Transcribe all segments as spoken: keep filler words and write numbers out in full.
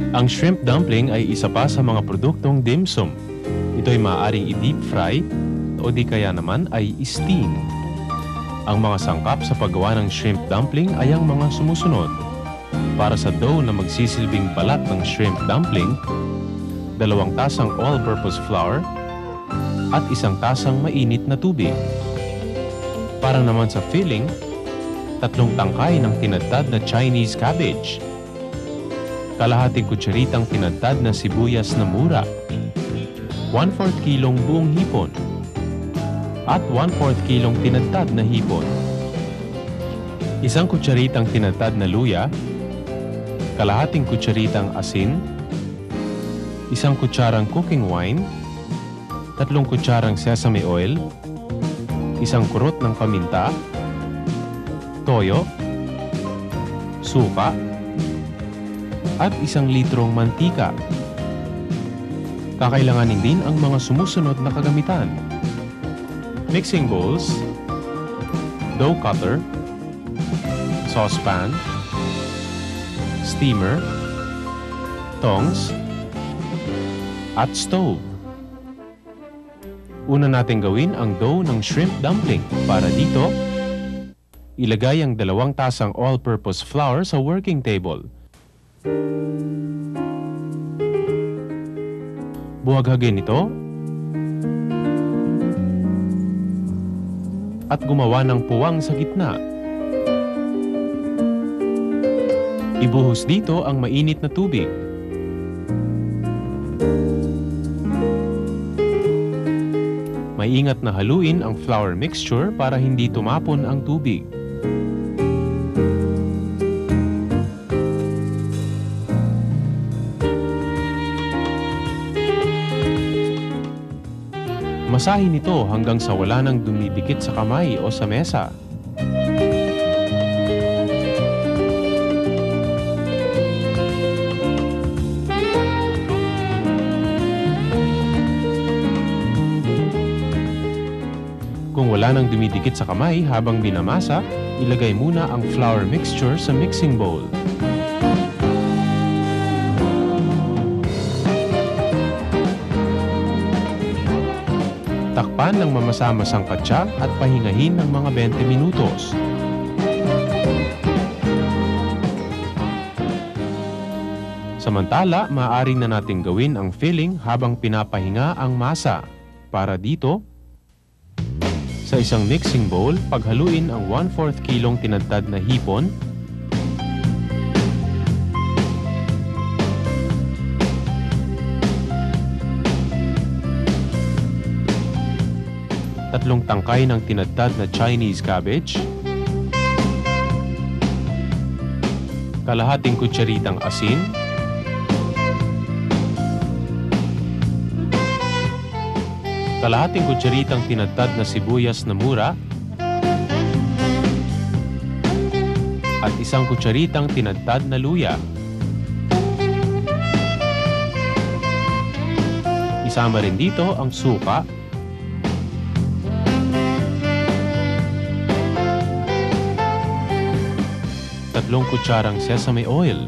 Ang shrimp dumpling ay isa pa sa mga produktong dim sum. Ito ay maaaring i-deep fry o di kaya naman ay i-steam. Ang mga sangkap sa paggawa ng shrimp dumpling ay ang mga sumusunod. Para sa dough na magsisilbing balat ng shrimp dumpling, dalawang tasang all-purpose flour at isang tasang mainit na tubig. Para naman sa filling, tatlong tangkay ng tinadtad na Chinese cabbage, kalahating kutsaritang tinadtad na sibuyas na mura, one-fourth kilong buong hipon, at one-fourth kilong tinadtad na hipon. Isang kutsaritang tinadtad na luya, kalahating kutsaritang asin, isang kutsarang cooking wine, tatlong kutsarang sesame oil, isang kurot ng paminta, toyo, suka, at isang litrong mantika. Kakailanganin din ang mga sumusunod na kagamitan: mixing bowls, dough cutter, saucepan, steamer, tongs, at stove. Una natin gawin ang dough ng shrimp dumpling. Para dito, ilagay ang dalawang tasang all-purpose flour sa working table. Buhaghagin ito at gumawa ng puwang sa gitna. Ibuhos dito ang mainit na tubig. Maingat na haluin ang flour mixture para hindi tumapon ang tubig. Masahin ito hanggang sa wala nang dumidikit sa kamay o sa mesa. Kung wala nang dumidikit sa kamay habang binamasa, ilagay muna ang flour mixture sa mixing bowl. Takpan ng mamasa-masang katsa at pahingahin ng mga twenty minutos. Samantala, maaari na natin gawin ang filling habang pinapahinga ang masa. Para dito, sa isang mixing bowl, paghaluin ang one-fourth kilong tinadtad na hipon, tatlong tangkay ng tinadtad na Chinese cabbage, kalahating kutsaritang asin, kalahating kutsaritang tinadtad na sibuyas na mura, at isang kutsaritang tinadtad na luya. Isama rin dito ang suka, tatlong kutsarang sesame oil,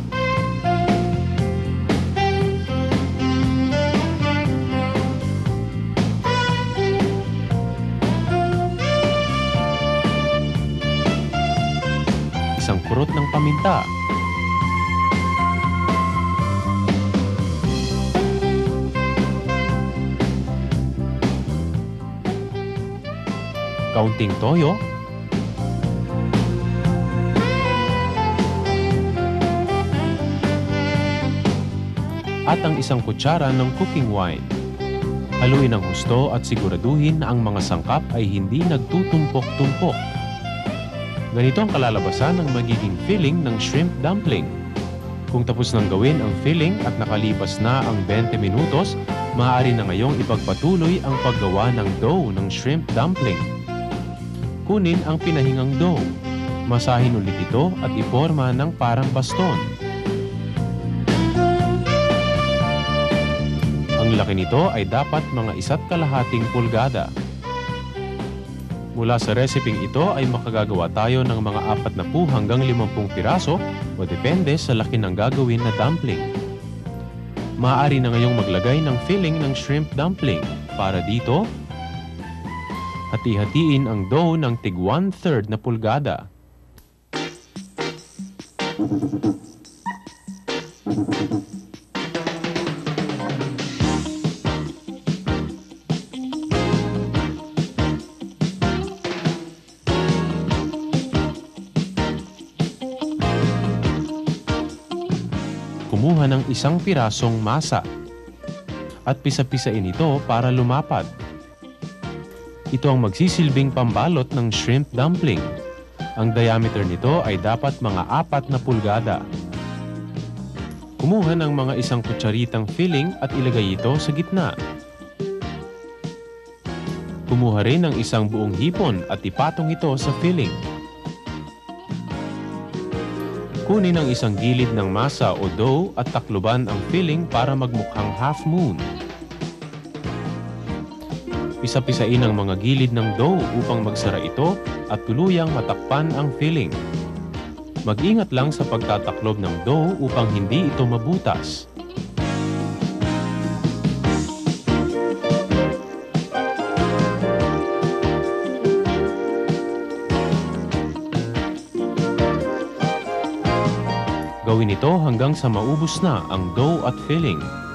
isang kurot ng paminta, kaunting toyo, at ang isang kutsara ng cooking wine. Haluin ang husto at siguraduhin na ang mga sangkap ay hindi nagtutumpok-tumpok. Ganito ang kalalabasan ng magiging filling ng shrimp dumpling. Kung tapos nang gawin ang filling at nakalipas na ang twenty minutos, maaari na ngayong ipagpatuloy ang paggawa ng dough ng shrimp dumpling. Kunin ang pinahingang dough, masahin ulit ito at iporma ng parang baston. Ang laki nito ay dapat mga isa't kalahating pulgada. Mula sa reseping ito ay makagagawa tayo ng mga apat na pu hanggang limampung piraso o depende sa laki ng gagawin na dumpling. Maaari na ngayong maglagay ng filling ng shrimp dumpling. Para dito, hati-hatiin ang dough ng tig one-third na pulgada. Kumuha ng isang pirasong masa at pisa-pisain ito para lumapad. Ito ang magsisilbing pambalot ng shrimp dumpling. Ang diameter nito ay dapat mga apat na pulgada. Kumuha ng mga isang kutsaritang filling at ilagay ito sa gitna. Kumuha rin ng isang buong hipon at ipatong ito sa filling. Kunin ang isang gilid ng masa o dough at takluban ang filling para magmukhang half moon. Pisa-pisain ang mga gilid ng dough upang magsara ito at tuluyang matakpan ang filling. Mag-ingat lang sa pagtataklob ng dough upang hindi ito mabutas. Gawin ito hanggang sa maubos na ang dough at filling.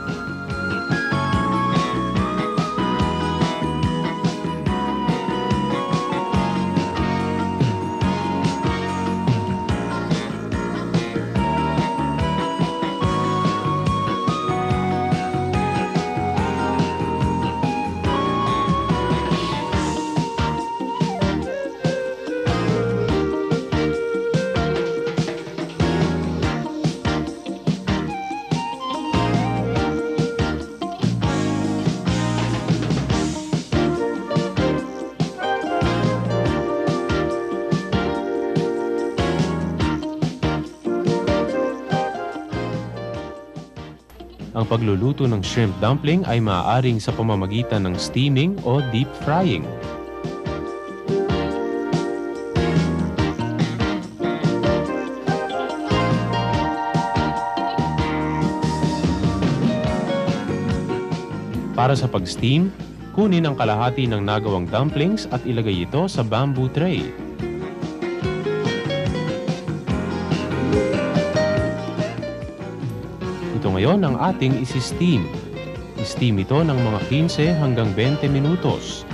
Ang pagluluto ng shrimp dumpling ay maaaring sa pamamagitan ng steaming o deep frying. Para sa pag-steam, kunin ang kalahati ng nagawang dumplings at ilagay ito sa bamboo tray. Ito ngayon ang ating isi-steam. I-steam ito ng mga fifteen hanggang twenty minutos.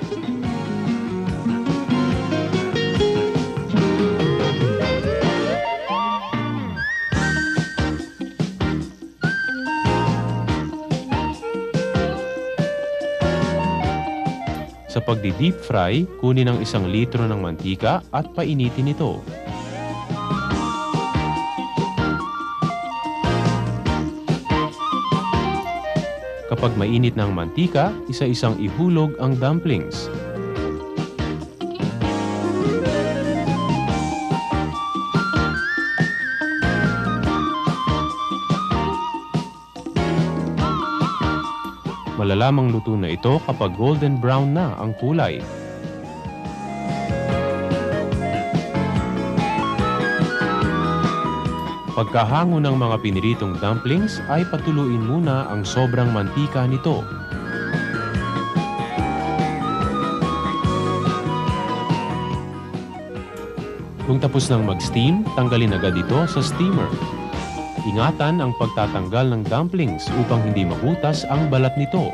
Sa pagdi-deep fry, kunin ang isang litro ng mantika at painitin ito. Kapag mainit na ang mantika, isa-isang ihulog ang dumplings. Malalamang luto na ito kapag golden brown na ang kulay. Pagkahango ng mga piniritong dumplings ay patuluin muna ang sobrang mantika nito. Kung tapos nang mag-steam, tanggalin agad ito sa steamer. Ingatan ang pagtatanggal ng dumplings upang hindi mabutas ang balat nito.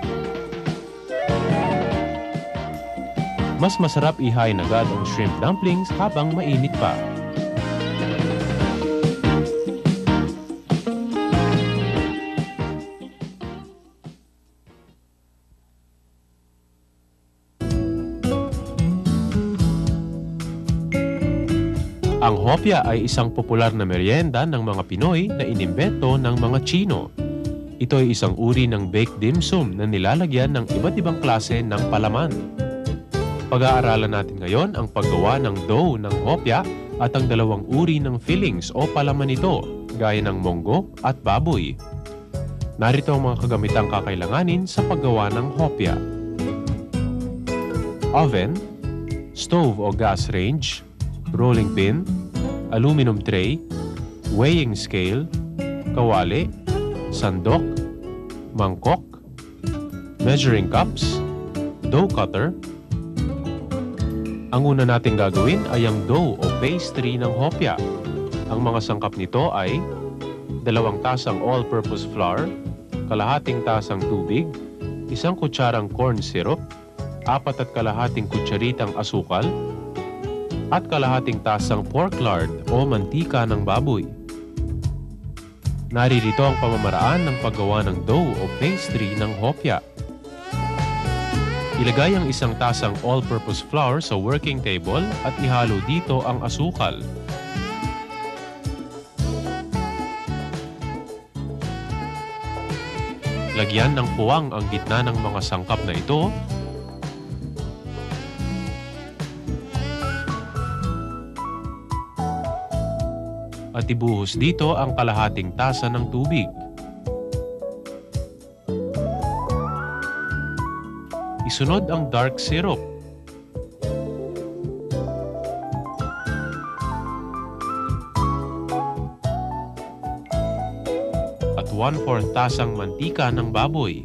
Mas masarap ihain agad ang shrimp dumplings habang mainit pa. Ang hopya ay isang popular na merienda ng mga Pinoy na inimbento ng mga Tsino. Ito ay isang uri ng baked dim sum na nilalagyan ng iba't ibang klase ng palaman. Pag-aaralan natin ngayon ang paggawa ng dough ng hopya at ang dalawang uri ng fillings o palaman nito, gaya ng monggo at baboy. Narito ang mga kagamitang kakailanganin sa paggawa ng hopya: oven, stove o gas range, rolling pin, aluminum tray, weighing scale, kawali, sandok, mangkok, measuring cups, dough cutter. Ang una nating gagawin ay ang dough o pastry ng hopya. Ang mga sangkap nito ay dalawang tasang all-purpose flour, kalahating tasang tubig, isang kutsarang corn syrup, apat at kalahating kutsaritang asukal, at kalahating tasang pork lard o mantika ng baboy. Naririto ang pamamaraan ng paggawa ng dough o pastry ng hopya. Ilagay ang isang tasang all-purpose flour sa working table at ihalo dito ang asukal. Lagyan ng puwang ang gitna ng mga sangkap na ito at ibuhos dito ang kalahating tasa ng tubig. Isunod ang dark syrup. At one-fourth tasang mantika ng baboy.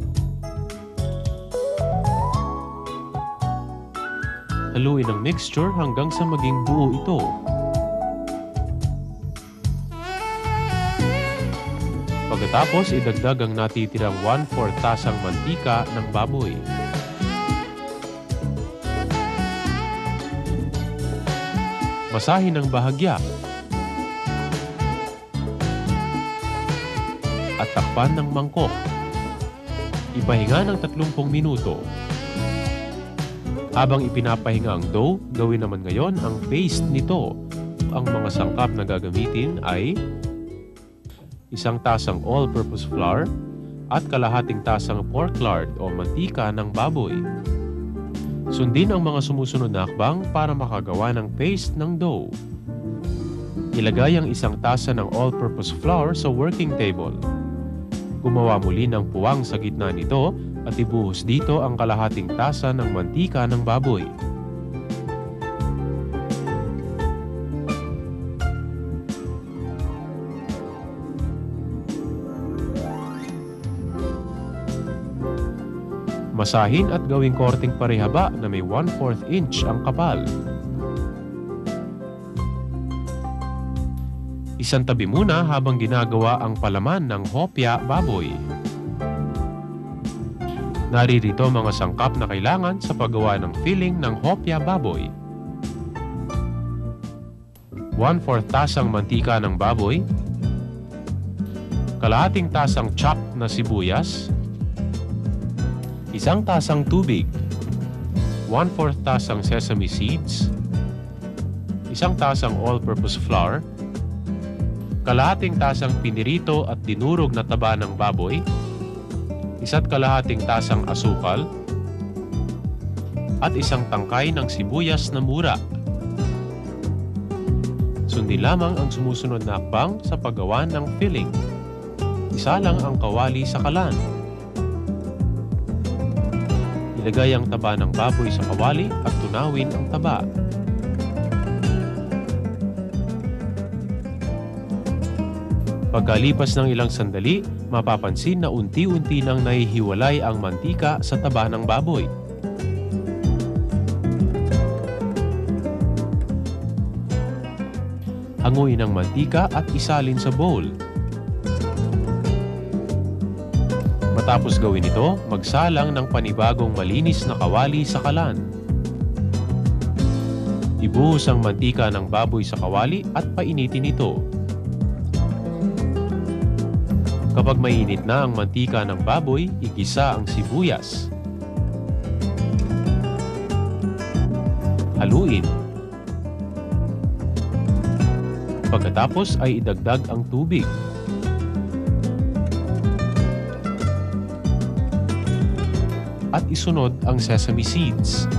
Haluin ang mixture hanggang sa maging buo ito. Pagkatapos, idagdag ang natitirang one-fourth tasang mantika ng baboy. Masahin ng bahagya. At takpan ng mangkok. Ipahinga ng tatlumpung minuto. Habang ipinapahinga ang dough, gawin naman ngayon ang paste nito. Ang mga sangkap na gagamitin ay isang tasang all-purpose flour at kalahating tasang pork lard o mantika ng baboy. Sundin ang mga sumusunod na hakbang para makagawa ng paste ng dough. Ilagay ang isang tasa ng all-purpose flour sa working table. Gumawa muli ng puwang sa gitna nito at ibuhos dito ang kalahating tasa ng mantika ng baboy. Masahin at gawing korteng parehaba na may one-fourth inch ang kapal. Isang tabi muna habang ginagawa ang palaman ng hopya baboy. Naririto mga sangkap na kailangan sa paggawa ng filling ng hopya baboy. one-fourth tasang mantika ng baboy, kalahating tasang chopped na sibuyas, isang tasang tubig, one-fourth tasang sesame seeds, isang tasang all-purpose flour, kalahating tasang pinirito at dinurog na taba ng baboy, isa't kalahating tasang asukal, at isang tangkay ng sibuyas na mura. Sundin lamang ang sumusunod na hakbang sa paggawa ng filling. Isa lang ang kawali sa kalan. Ilagay ang taba ng baboy sa kawali at tunawin ang taba. Pagkalipas ng ilang sandali, mapapansin na unti-unti nang nahihiwalay ang mantika sa taba ng baboy. Hanguin ang mantika at isalin sa bowl. Matapos gawin ito, magsalang ng panibagong malinis na kawali sa kalan. Ibuhos ang mantika ng baboy sa kawali at painitin ito. Kapag mainit na ang mantika ng baboy, igisa ang sibuyas. Haluin. Pagkatapos ay idagdag ang tubig. At isunod ang sesame seeds.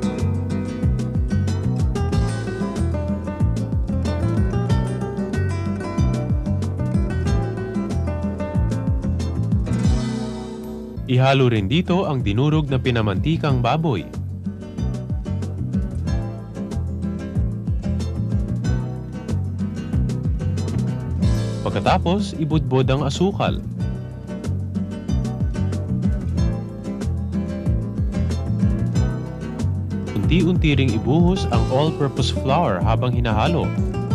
Ihalo rin dito ang dinurog na pinamantikang baboy. Pagkatapos, ibudbod ang asukal. Unti-unti ring ibuhos ang all-purpose flour habang hinahalo.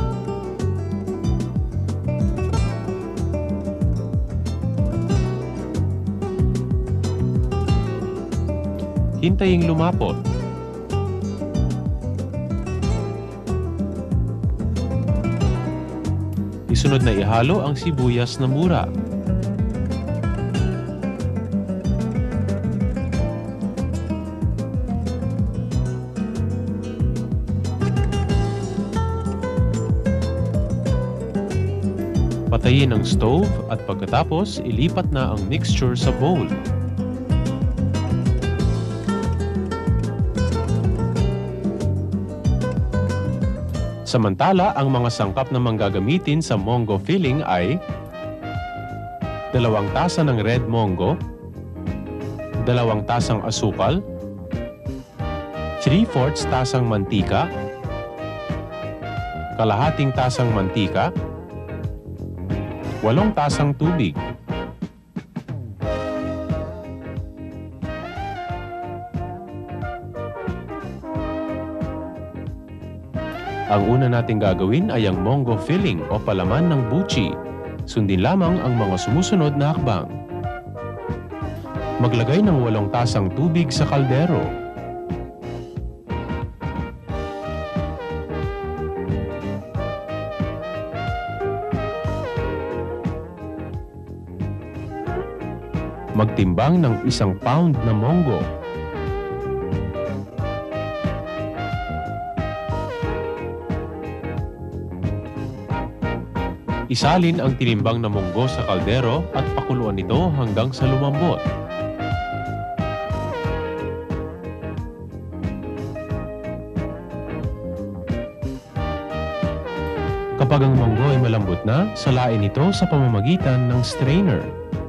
Hintayin lumapot. Isunod na ihalo ang sibuyas na mura. Patayin ang stove at pagkatapos ilipat na ang mixture sa bowl. Samantala, ang mga sangkap na manggagamitin sa monggo filling ay dalawang tasa ng red monggo, dalawang tasang asukal, three-fourths tasang mantika, kalahating tasang mantika, walong tasang tubig. Ang una nating gagawin ay ang monggo filling o palaman ng buchi. Sundin lamang ang mga sumusunod na hakbang. Maglagay ng walong tasang tubig sa kaldero. Magtimbang ng isang pound na monggo. Isalin ang tinimbang na munggo sa kaldero at pakuluan ito hanggang sa lumambot. Kapag ang munggo ay malambot na, salain ito sa pamamagitan ng strainer.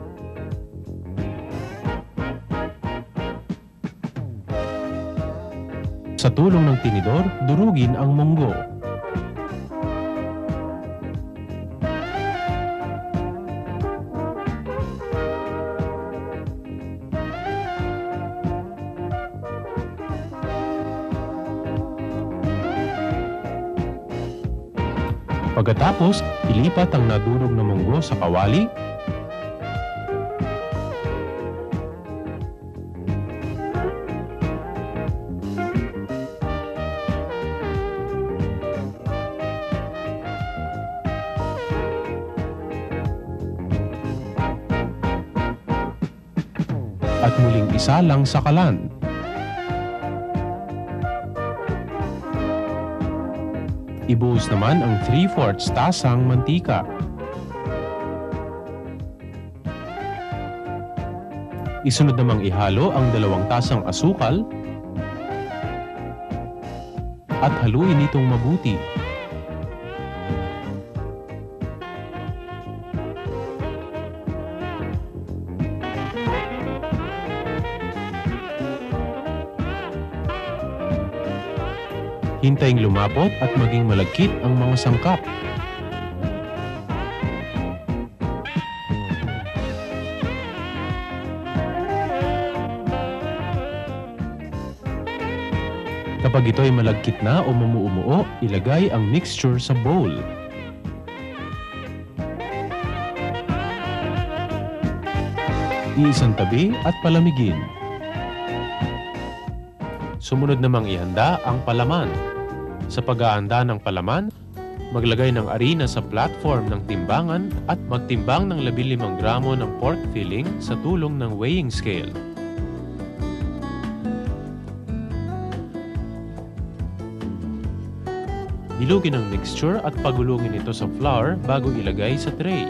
Sa tulong ng tinidor, durugin ang munggo. Pagkatapos, ilipat ang nadurog na munggo sa kawali. At muling isalang sa kalan. Ibuhos naman ang three-fourths tasang mantika. Isunod namang ihalo ang dalawang tasang asukal at haluin itong mabuti. Hintayin lumapot at maging malagkit ang mga sangkap. Kapag ito ay malagkit na o mamuumuo, ilagay ang mixture sa bowl. Iisang tabi at palamigin. Sumunod namang ihanda ang palaman. Sa pag-aanda ng palaman, maglagay ng arina sa platform ng timbangan at magtimbang ng labing limang gramo ng pork filling sa tulong ng weighing scale. Bilugin ang mixture at pagulungin ito sa flour bago ilagay sa tray.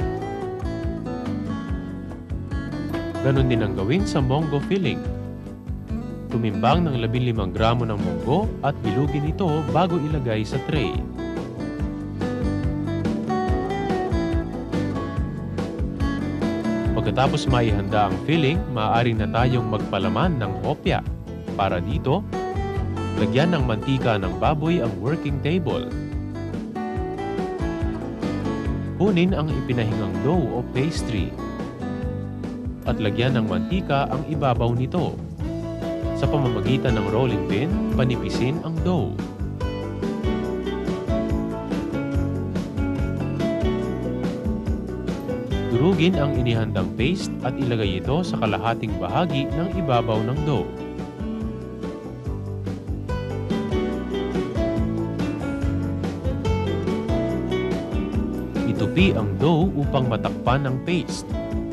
Ganon din ang gawin sa monggo filling. Tumimbang ng labing limang gramo ng munggo at bilugin ito bago ilagay sa tray. Pagkatapos maihanda ang filling, maaari na tayong magpalaman ng hopya. Para dito, lagyan ng mantika ng baboy ang working table. Kunin ang ipinahingang dough o pastry at lagyan ng mantika ang ibabaw nito. Sa pamamagitan ng rolling pin, panipisin ang dough. Durugin ang inihandang paste at ilagay ito sa kalahating bahagi ng ibabaw ng dough. Itupi ang dough upang matakpan ang paste.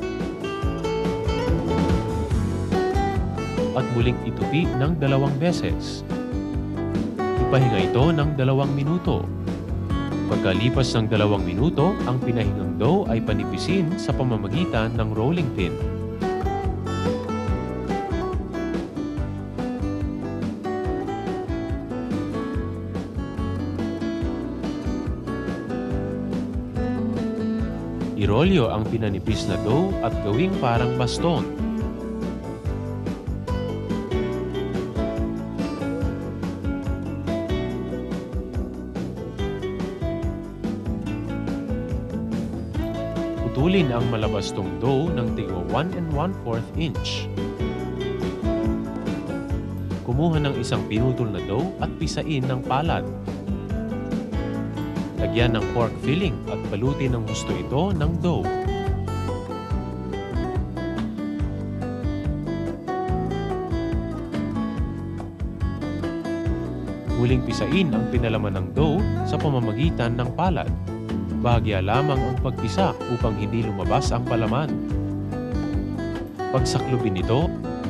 At muling itupi ng dalawang beses. Ipahinga ito ng dalawang minuto. Pagkalipas ng dalawang minuto, ang pinahingang dough ay panipisin sa pamamagitan ng rolling pin. Irolyo ang pinanipis na dough at gawing parang baston. Putulin ang malabastong dough ng tigwa one and one fourth inch. Kumuha ng isang pinutol na dough at pisain ng palad. Lagyan ng pork filling at balutin ng husto ito ng dough. Muling pisain ang pinalaman ng dough sa pamamagitan ng palad. Bahagya lamang ang pagpisa upang hindi lumabas ang palaman. Pagsaklubin ito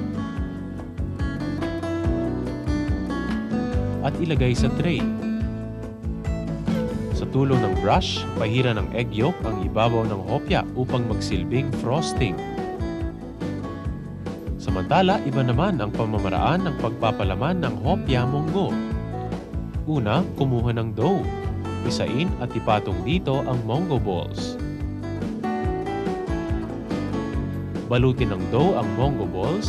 at ilagay sa tray. Sa tulong ng brush, pahira ng egg yolk ang ibabaw ng hopya upang magsilbing frosting. Samantala, iba naman ang pamamaraan ng pagpapalaman ng hopya monggo. Una, kumuha ng dough. Pisain at ipatong dito ang mongo balls. Balutin ng dough ang mongo balls.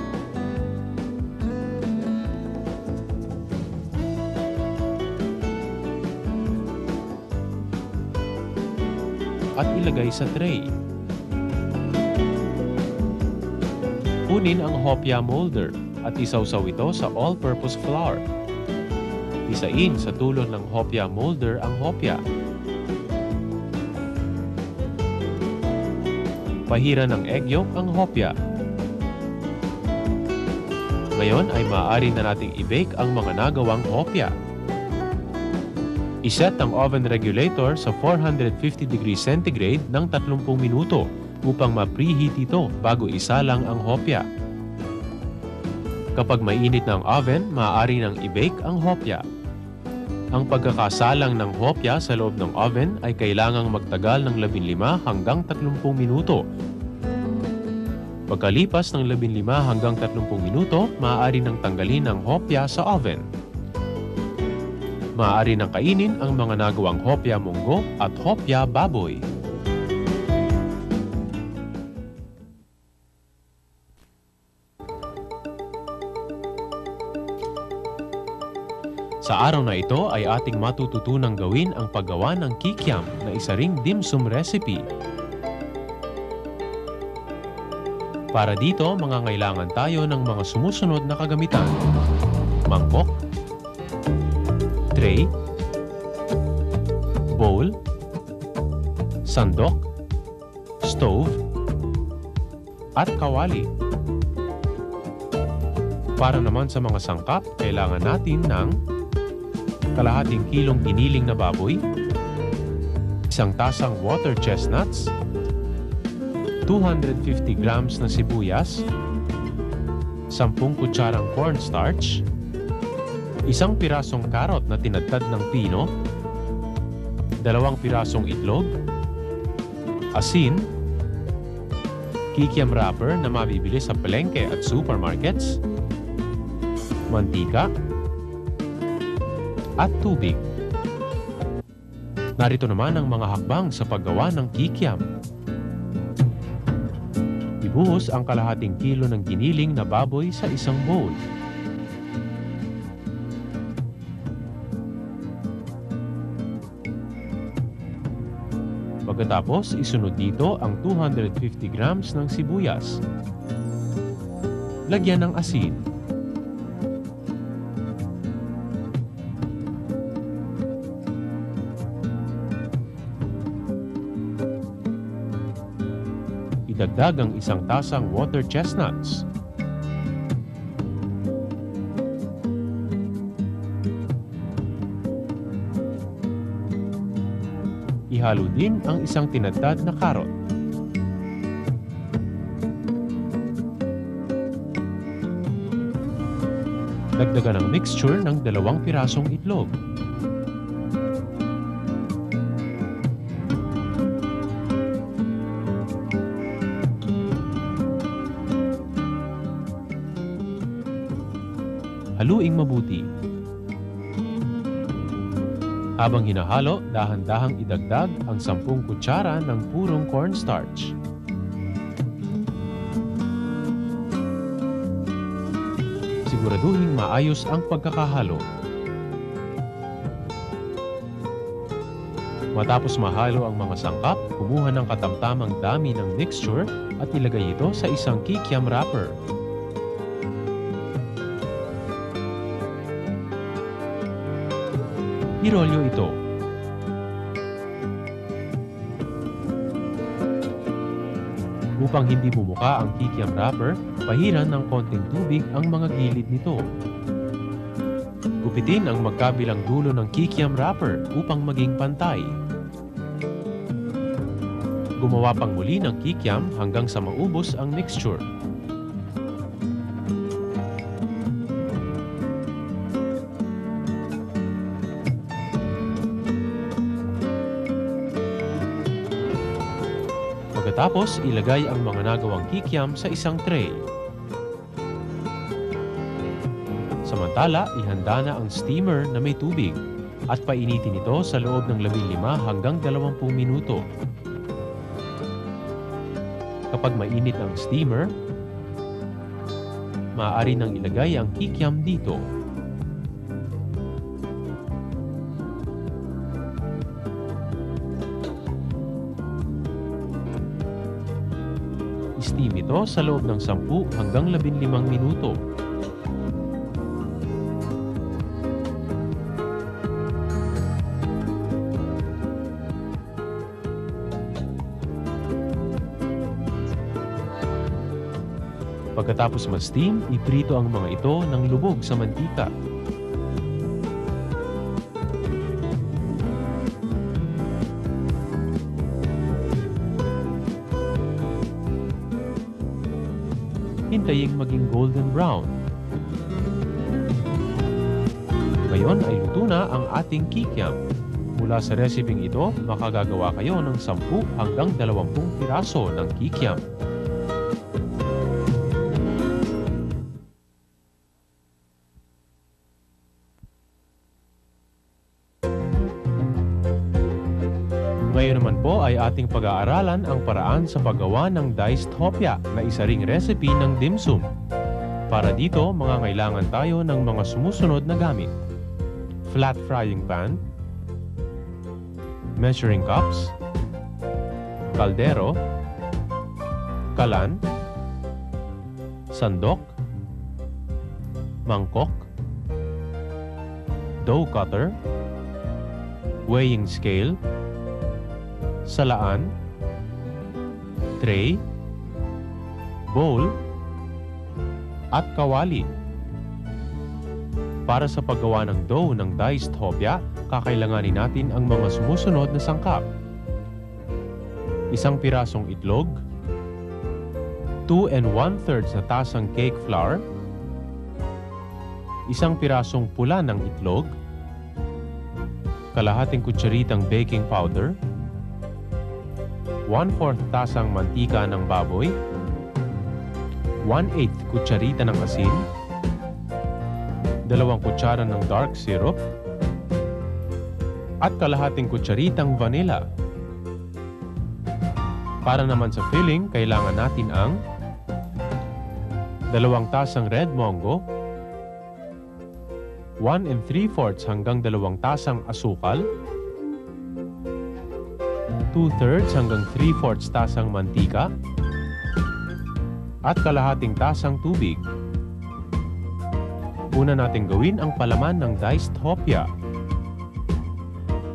At ilagay sa tray. Kunin ang hopya molder at isawsaw ito sa all-purpose flour. Pisain sa tulong ng hopya molder ang hopya. Pahira ng egg yolk ang hopya. Ngayon ay maaari na nating i-bake ang mga nagawang hopya. Iset ang oven regulator sa four hundred fifty degrees centigrade ng thirty minuto upang ma-preheat ito bago isalang ang hopya. Kapag mainit na ang oven, maaari nang i-bake ang hopya. Ang pagkakasalang ng hopya sa loob ng oven ay kailangang magtagal ng labinlima hanggang tatlumpu minuto. Pagkalipas ng labinlima hanggang tatlumpu minuto, maaari nang tanggalin ang hopya sa oven. Maaari nang kainin ang mga nagawang hopya monggo at hopya baboy. Sa araw na ito ay ating matututunang gawin ang paggawa ng kikiam na isa ring dim sum recipe. Para dito, mangangailangan tayo ng mga sumusunod na kagamitan: mangkok, tray, bowl, sandok, stove, at kawali. Para naman sa mga sangkap, kailangan natin ng kalahating kilong giniling na baboy, isang tasang water chestnuts, two hundred fifty grams na sibuyas, sampung kutsarang cornstarch, isang pirasong karot na tinadtad ng pino, dalawang pirasong itlog, asin, kikiam wrapper na mabibili sa palengke at supermarkets, mantika, at tubig. Narito naman ang mga hakbang sa paggawa ng kikiam. Ibuhos ang kalahating kilo ng giniling na baboy sa isang bowl. Pagkatapos, isunod dito ang two hundred fifty grams ng sibuyas. Lagyan ng asin. Idagdag ang isang tasang water chestnuts. Ihalo din ang isang tinadtad na karot. Dagdagan ang mixture ng dalawang pirasong itlog. Haluing mabuti. Habang hinahalo, dahan-dahang idagdag ang sampung kutsara ng purong cornstarch. Siguraduhin maayos ang pagkakahalo. Matapos mahalo ang mga sangkap, kumuha ng katamtamang dami ng mixture at ilagay ito sa isang kikiam wrapper. Irolyo ito. Upang hindi bumuka ang kikiam wrapper, pahiran ng konting tubig ang mga gilid nito. Gupitin ang magkabilang dulo ng kikiam wrapper upang maging pantay. Gumawa pang muli ng kikiam hanggang sa maubos ang mixture. Pagkatapos, ilagay ang mga nagawang kikiam sa isang tray. Samantala, ihanda na ang steamer na may tubig at painitin ito sa loob ng labing lima hanggang dalawampung minuto. Kapag mainit ang steamer, maaari nang ilagay ang kikiam dito. Steam ito sa loob ng sampu hanggang labing limang minuto. Pagkatapos ma-steam, iprito ang mga ito ng lubog sa mantika. Hintaying maging golden brown. Ngayon ay luto na ang ating kikiam. Mula sa reseping ito, makagagawa kayo ng sampu hanggang dalawampung piraso ng kikiam. Ngayon naman po ay ating pag-aaralan ang paraan sa paggawa ng diced hopya na isa ring recipe ng dim sum. Para dito, mangangailangan tayo ng mga sumusunod na gamit: flat frying pan, measuring cups, kaldero, kalan, sandok, mangkok, dough cutter, weighing scale, salaan, tray, bowl, at kawali. Para sa paggawa ng dough ng diced hopya, kakailanganin natin ang mga sumusunod na sangkap: isang pirasong itlog, two and one thirds na tasang cake flour, isang pirasong pula ng itlog, kalahating kutsaritang baking powder, one fourth tasang mantika ng baboy, one eighth kutsarita ng asin, dalawang kutsara ng dark syrup, at kalahating kutsaritang vanilla. Para naman sa filling, kailangan natin ang dalawang tasang red mongo, one and three fourths hanggang dalawang tasang asukal, two thirds hanggang three fourths tasang mantika, at kalahating tasang tubig. Una nating gawin ang palaman ng diced hopya.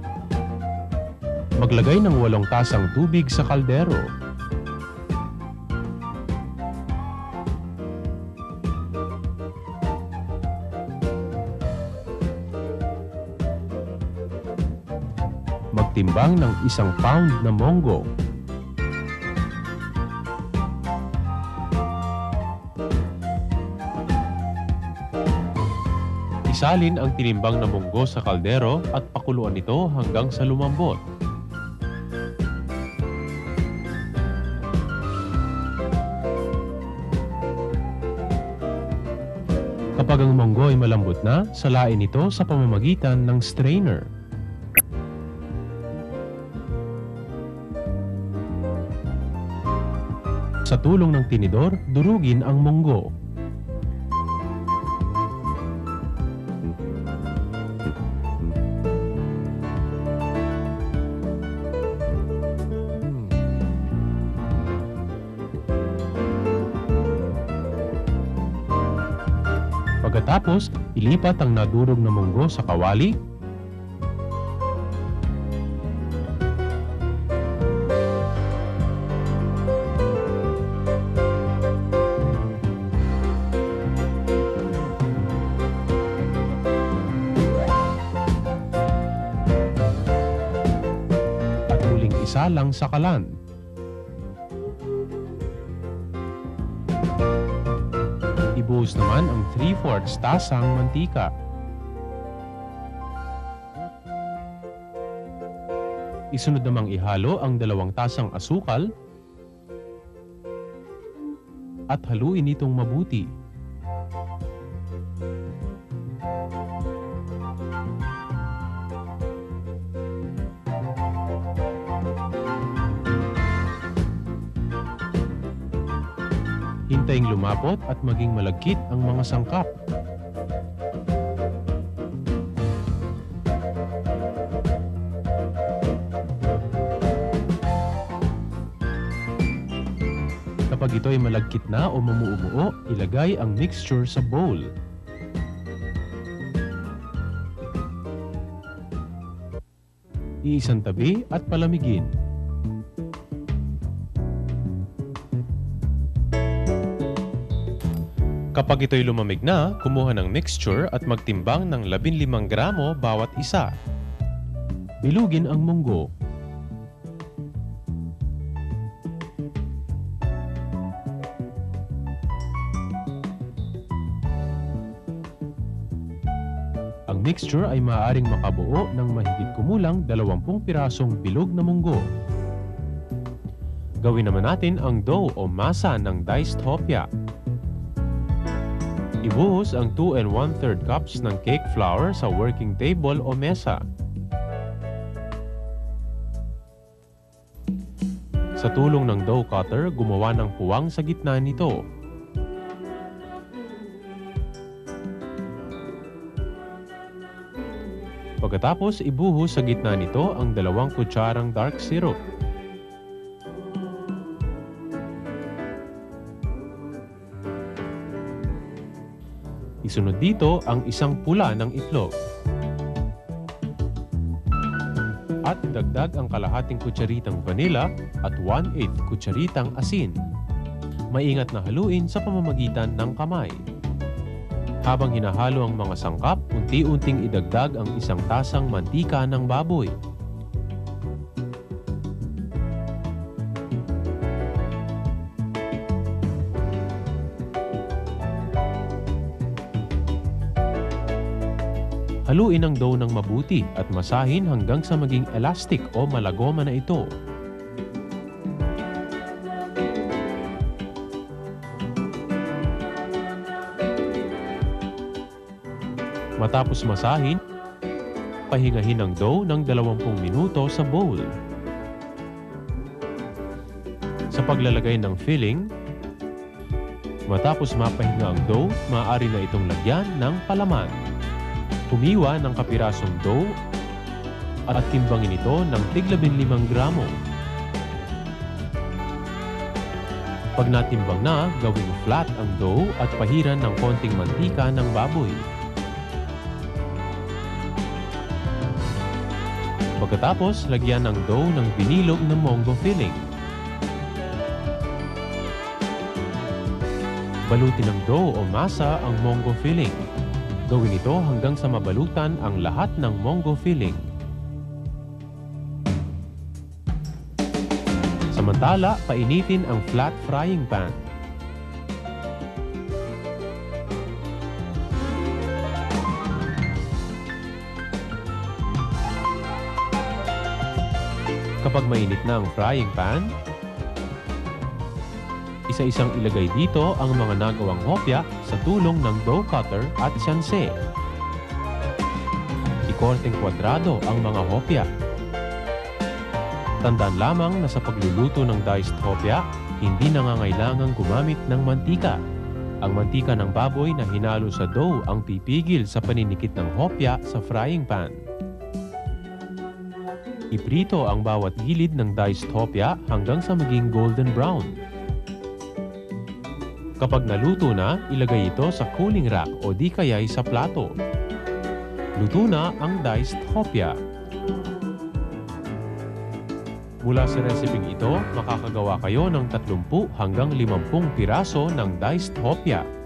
Maglagay ng walong tasang tubig sa kaldero. magtimbang ng isang pound na monggo. Isalin ang tinimbang na munggo sa kaldero at pakuluan ito hanggang sa lumambot. Kapag ang munggo ay malambot na, salain ito sa pamamagitan ng strainer. Sa tulong ng tinidor, durugin ang munggo. Pagkatapos, ilipat ang nadurog na munggo sa kawali. At muling isalang sa kalan. Ibuhos naman ang three fourths tasang mantika. Isunod namang ihalo ang dalawang tasang asukal at haluin itong mabuti. Hintayin lumapot at maging malagkit ang mga sangkap. Kapag ito ay malagkit na o mamumuo, ilagay ang mixture sa bowl. Iisang tabi at palamigin. Kapag ito'y lumamig na, kumuha ng mixture at magtimbang ng labing limang gramo bawat isa. Bilugin ang munggo. Ang mixture ay maaaring makabuo ng mahigit kumulang dalawampung pirasong bilog na munggo. Gawin naman natin ang dough o masa ng diced hopya. Ibuhos ang two and one third cups ng cake flour sa working table o mesa. Sa tulong ng dough cutter, gumawa ng puwang sa gitna nito. Pagkatapos, ibuhos sa gitna nito ang dalawang kutsarang dark syrup. Isunod dito ang isang pula ng itlog. At dagdag ang kalahating kutsaritang vanilla at one eighth kutsaritang asin. Maingat na haluin sa pamamagitan ng kamay. Habang hinahalo ang mga sangkap, unti-unting idagdag ang isang tasang mantika ng baboy. Haluin ang dough ng mabuti at masahin hanggang sa maging elastic o malagoma na ito. Matapos masahin, pahingahin ang dough ng dalawampung minuto sa bowl. Sa paglalagay ng filling, matapos mapahinga ang dough, maaari na itong lagyan ng palaman. Humiwa ng kapirasong dough at timbangin ito ng tig-labing limang gramo. Pag natimbang na, gawing flat ang dough at pahiran ng konting mantika ng baboy. Pagkatapos, lagyan ng dough ng binilog na monggo filling. Balutin ng dough o masa ang monggo filling. Gawin ito hanggang sa mabalutan ang lahat ng monggo filling. Samantala, painitin ang flat frying pan. Kapag mainit na ang frying pan, isa-isang ilagay dito ang mga nagawang hopya sa tulong ng dough cutter at sianse. Ikorteng kwadrado ang mga hopya. Tandaan lamang na sa pagluluto ng diced hopya, hindi nangangailangang gumamit ng mantika. Ang mantika ng baboy na hinalo sa dough ang pipigil sa paninikit ng hopya sa frying pan. Iprito ang bawat gilid ng diced hopya hanggang sa maging golden brown. Kapag naluto na, ilagay ito sa cooling rack o di kaya'y sa plato. Luto na ang diced hopya. Mula sa reseping ito, makakagawa kayo ng tatlumpung hanggang limampung piraso ng diced hopya.